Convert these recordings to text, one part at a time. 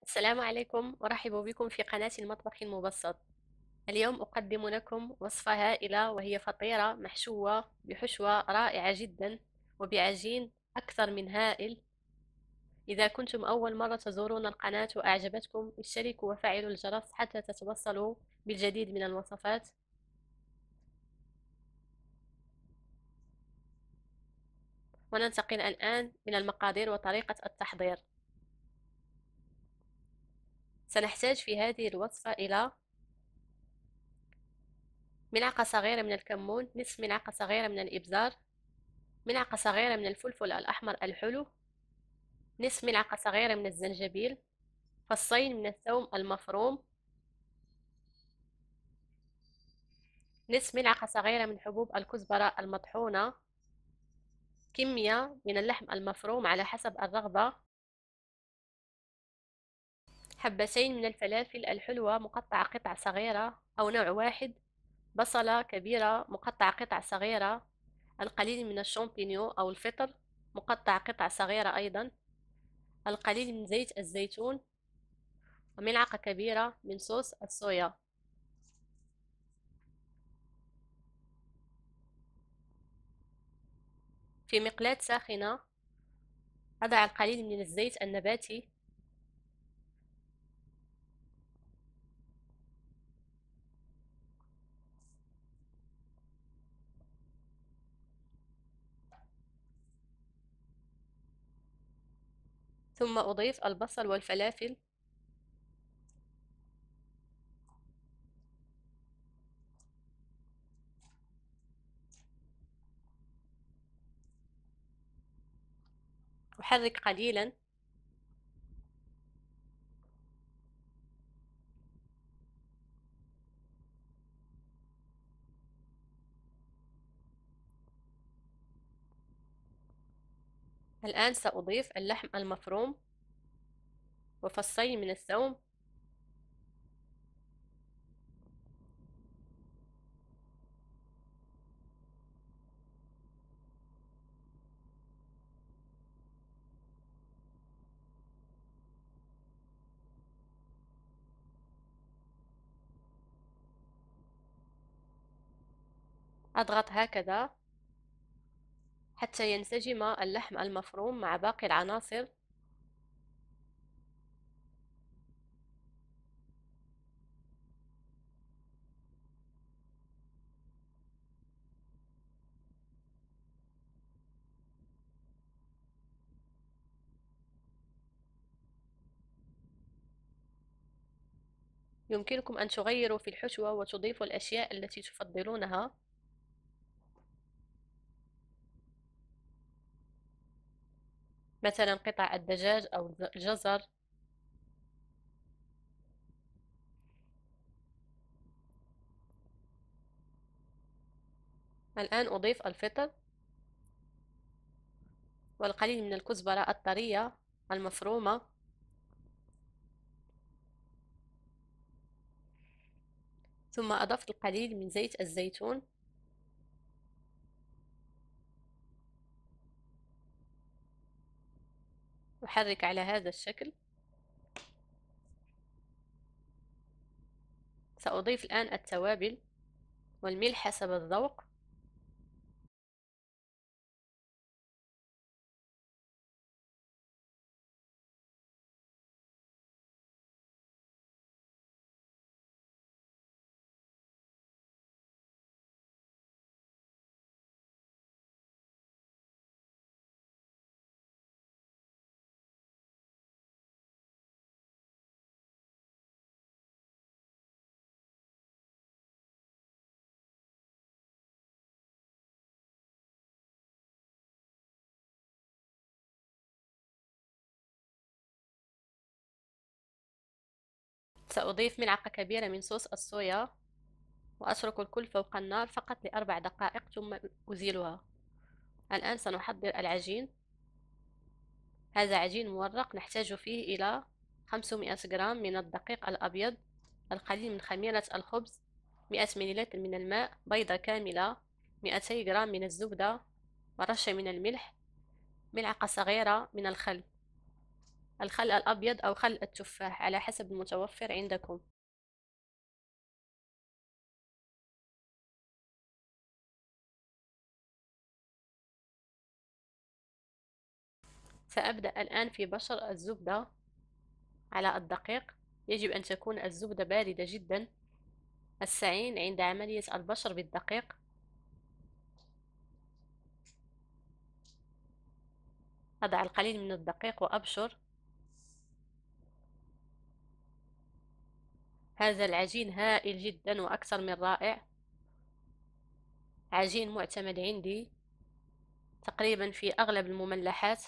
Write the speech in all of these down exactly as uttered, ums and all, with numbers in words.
السلام عليكم، أرحب بكم في قناة المطبخ المبسط. اليوم أقدم لكم وصفة هائلة، وهي فطيرة محشوة بحشوة رائعة جدا وبعجين أكثر من هائل. إذا كنتم أول مرة تزورون القناة وأعجبتكم، اشتركوا وفعلوا الجرس حتى تتوصلوا بالجديد من الوصفات. وننتقل الآن من المقادير وطريقة التحضير. سنحتاج في هذه الوصفة إلى ملعقة صغيرة من الكمون، نصف ملعقة صغيرة من الإبزار، ملعقة صغيرة من الفلفل الأحمر الحلو، نصف ملعقة صغيرة من الزنجبيل، فصين من الثوم المفروم، نصف ملعقة صغيرة من حبوب الكزبرة المطحونة، كمية من اللحم المفروم على حسب الرغبة، حبتين من الفلافل الحلوة مقطعة قطع صغيرة أو نوع واحد، بصلة كبيرة مقطعة قطع صغيرة، القليل من الشامبينيو أو الفطر مقطع قطع صغيرة أيضا، القليل من زيت الزيتون، وملعقة كبيرة من صوص الصويا. في مقلاة ساخنة أضع القليل من الزيت النباتي، ثم أضيف البصل والفلافل، أحرك قليلا، الآن سأضيف اللحم المفروم وفصين من الثوم، أضغط هكذا حتى ينسجم اللحم المفروم مع باقي العناصر. يمكنكم أن تغيروا في الحشوة وتضيفوا الأشياء التي تفضلونها، مثلا قطع الدجاج أو الجزر. الآن أضيف الفطر والقليل من الكزبرة الطرية المفرومة، ثم أضفت القليل من زيت الزيتون، أحرك على هذا الشكل. سأضيف الآن التوابل والملح حسب الذوق، سأضيف ملعقة كبيرة من صوص الصويا وأترك الكل فوق النار فقط لأربع دقائق ثم أزيلها. الآن سنحضر العجين. هذا عجين مورق نحتاج فيه إلى خمسمائة جرام من الدقيق الأبيض، القليل من خميرة الخبز، مئة مليلتر من الماء، بيضة كاملة، مئتي جرام من الزبدة، ورشة من الملح، ملعقة صغيرة من الخل. الخل الأبيض أو خل التفاح على حسب المتوفر عندكم. سأبدأ الآن في بشر الزبدة على الدقيق. يجب أن تكون الزبدة باردة جدا. استعين عند عملية البشر بالدقيق. أضع القليل من الدقيق وأبشر. هذا العجين هائل جدا وأكثر من رائع. عجين معتمد عندي تقريبا في أغلب المملحات.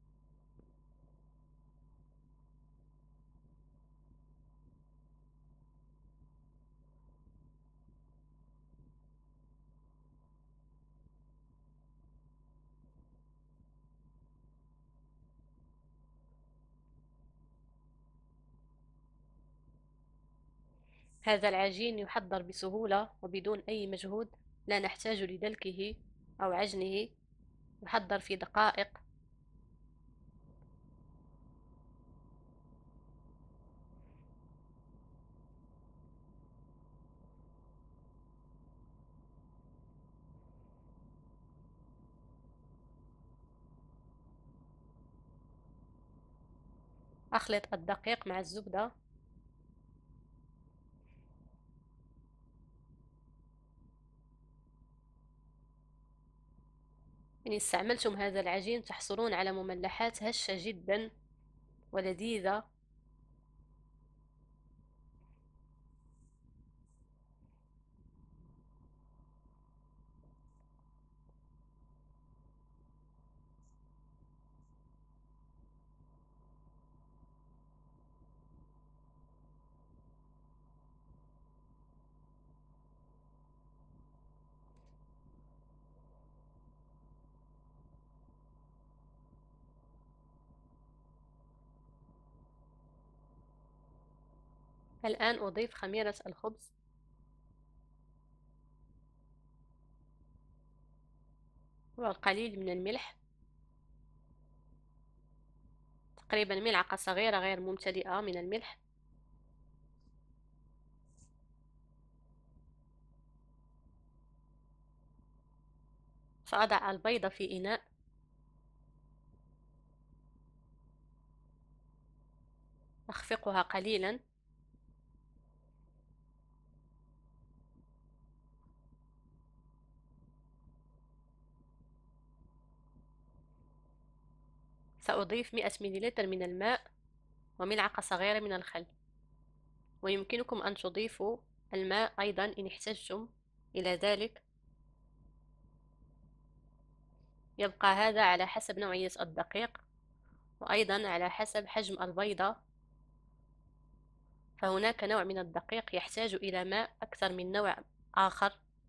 هذا العجين يحضر بسهولة وبدون أي مجهود. لا نحتاج لدلكه أو عجنه. يحضر في دقائق. أخلط الدقيق مع الزبدة. إن استعملتم هذا العجين تحصلون على مملحات هشة جدا ولذيذة. الآن أضيف خميرة الخبز والقليل من الملح، تقريبا ملعقة صغيرة غير ممتلئة من الملح. سأضع البيضة في إناء. أخفقها قليلا. سأضيف مئة مليلتر من الماء وملعقة صغيرة من الخل. ويمكنكم أن تضيفوا الماء أيضا إن احتجتم إلى ذلك. يبقى هذا على حسب نوعية الدقيق وأيضا على حسب حجم البيضة. فهناك نوع من الدقيق يحتاج إلى ماء أكثر من نوع آخر.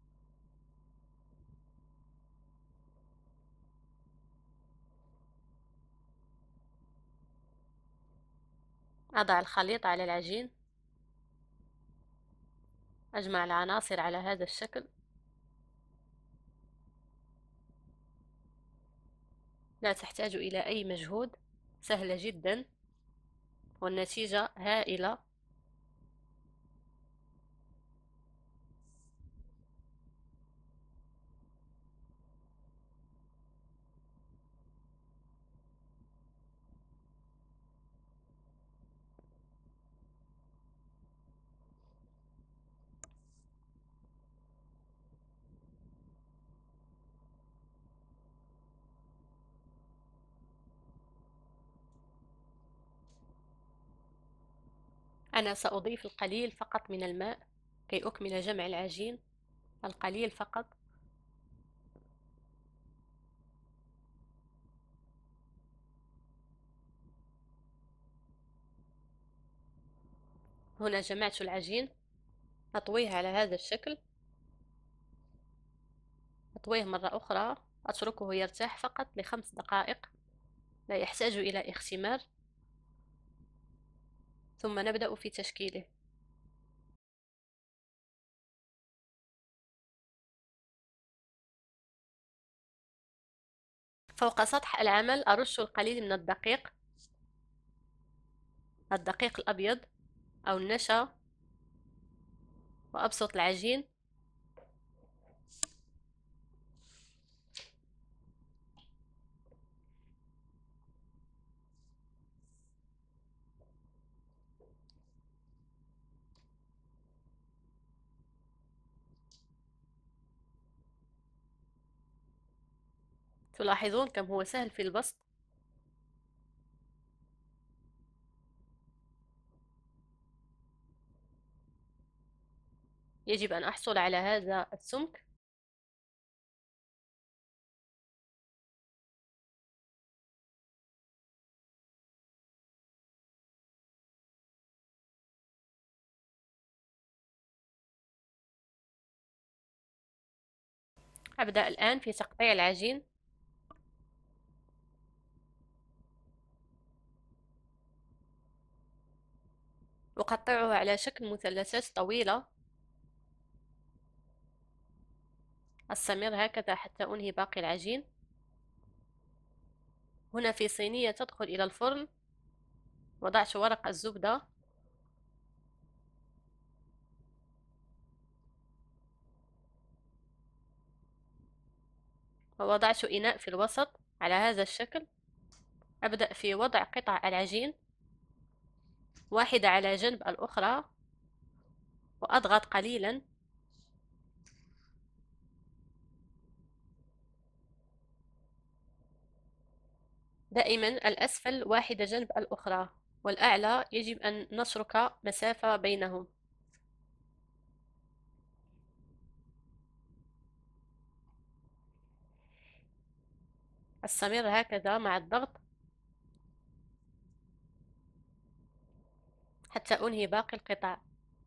أضع الخليط على العجين. أجمع العناصر على هذا الشكل. لا تحتاج إلى أي مجهود. سهلة جدا والنتيجة هائلة. أنا سأضيف القليل فقط من الماء كي أكمل جمع العجين. القليل فقط. هنا جمعت العجين. أطويه على هذا الشكل. أطويه مرة أخرى. أتركه يرتاح فقط لخمس دقائق. لا يحتاج إلى اختمار. ثم نبدأ في تشكيله. فوق سطح العمل أرش القليل من الدقيق. الدقيق الأبيض أو النشا وأبسط العجين. تلاحظون كم هو سهل في البسط. يجب أن أحصل على هذا السمك. أبدأ الآن في تقطيع العجين. أقطعه على شكل مثلثات طويلة أستمر هكذا حتى أنهي باقي العجين. هنا في صينية تدخل إلى الفرن وضعت ورق الزبدة ووضعت إناء في الوسط على هذا الشكل. أبدأ في وضع قطع العجين واحدة على جنب الأخرى وأضغط قليلا. دائما الأسفل واحدة جنب الأخرى والأعلى يجب أن نترك مسافة بينهم. أستمر هكذا مع الضغط حتى أنهي باقي القطع.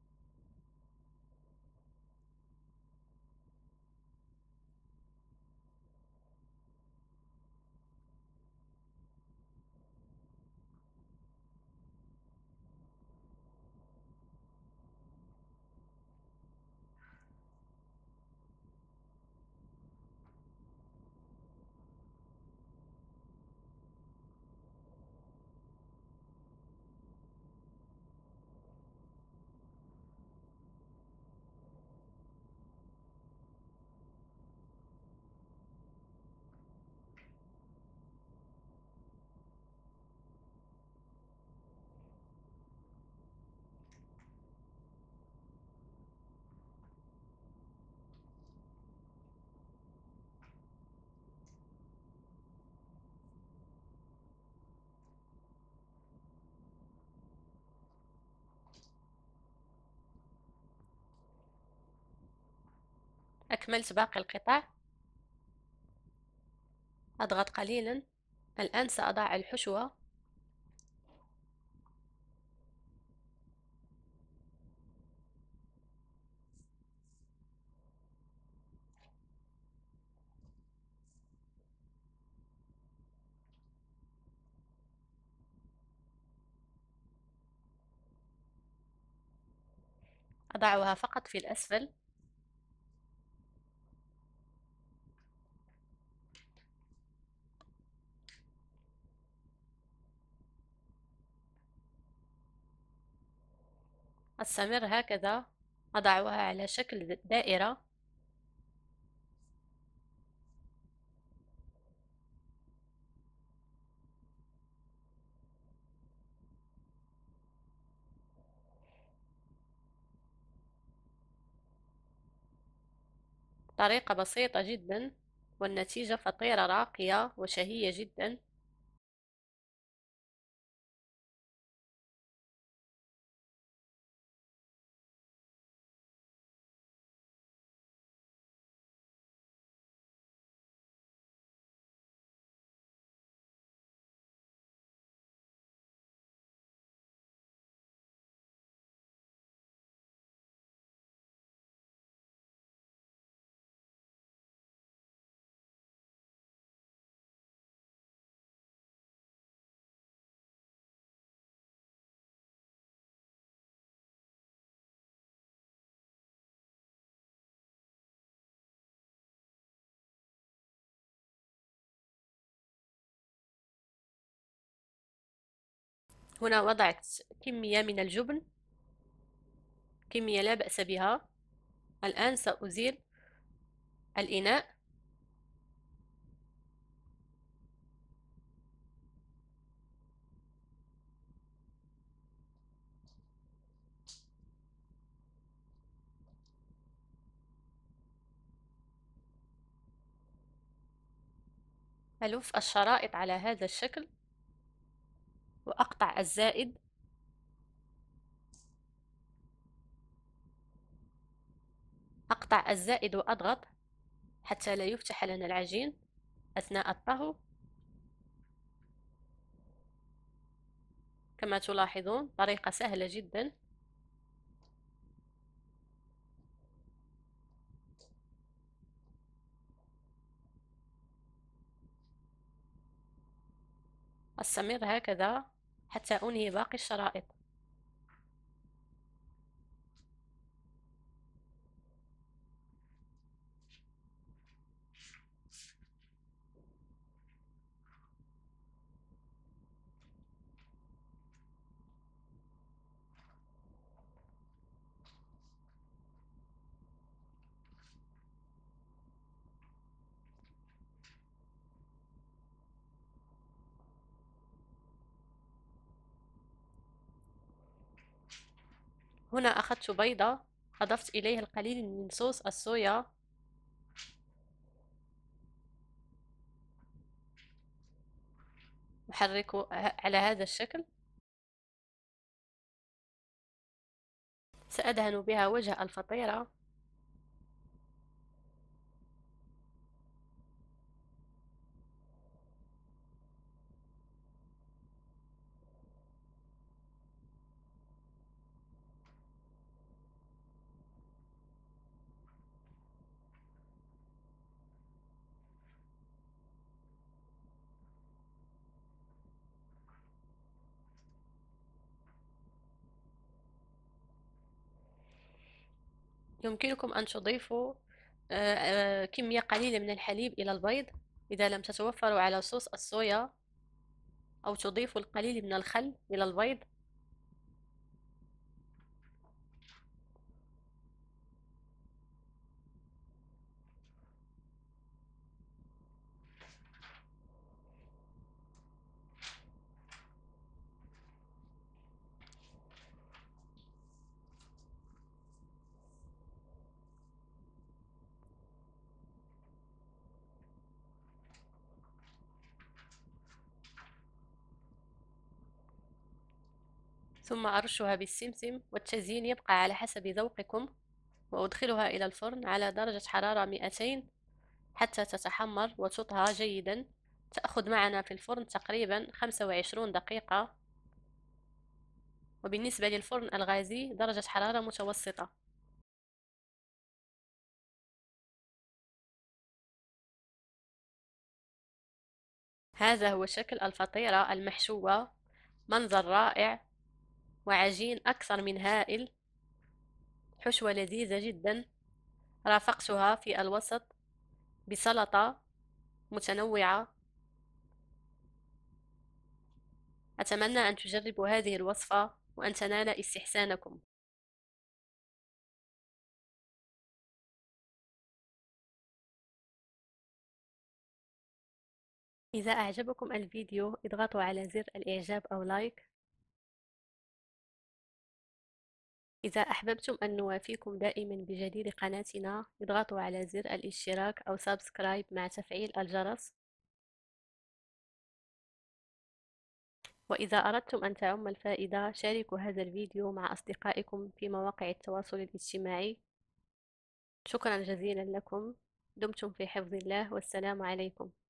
أكملت باقي القطع. أضغط قليلا. الآن سأضع الحشوة. أضعها فقط في الأسفل. أستمر هكذا. أضعها على شكل دائرة. طريقة بسيطة جدا والنتيجة فطيرة راقية وشهية جدا. هنا وضعت كمية من الجبن، كمية لا بأس بها. الآن سأزيل الإناء. ألف الشرائط على هذا الشكل وأقطع الزائد. أقطع الزائد وأضغط حتى لا يفتح لنا العجين أثناء الطهو. كما تلاحظون طريقة سهلة جدا. أستمر هكذا حتى أنهي باقي الشرائط. هنا أخذت بيضة، أضفت إليها القليل من صوص الصويا، أحركه على هذا الشكل. سأدهن بها وجه الفطيرة. يمكنكم أن تضيفوا آه، آه، كمية قليلة من الحليب إلى البيض إذا لم تتوفروا على صوص الصويا، أو تضيفوا القليل من الخل إلى البيض. ثم أرشها بالسمسم، والتزيين يبقى على حسب ذوقكم. وأدخلها إلى الفرن على درجة حرارة مئتين حتى تتحمر وتطهى جيدا. تأخذ معنا في الفرن تقريبا خمسة وعشرين دقيقة. وبالنسبة للفرن الغازي درجة حرارة متوسطة. هذا هو شكل الفطيرة المحشوة، منظر رائع وعجين أكثر من هائل، حشوة لذيذة جدا. رافقتها في الوسط بسلطة متنوعة. أتمنى أن تجربوا هذه الوصفة وأن تنال استحسانكم. إذا أعجبكم الفيديو اضغطوا على زر الإعجاب أو لايك. إذا أحببتم أن نوافيكم دائما بجديد قناتنا اضغطوا على زر الاشتراك أو سبسكرايب مع تفعيل الجرس. وإذا أردتم أن تعم الفائدة شاركوا هذا الفيديو مع أصدقائكم في مواقع التواصل الاجتماعي. شكرا جزيلا لكم. دمتم في حفظ الله، والسلام عليكم.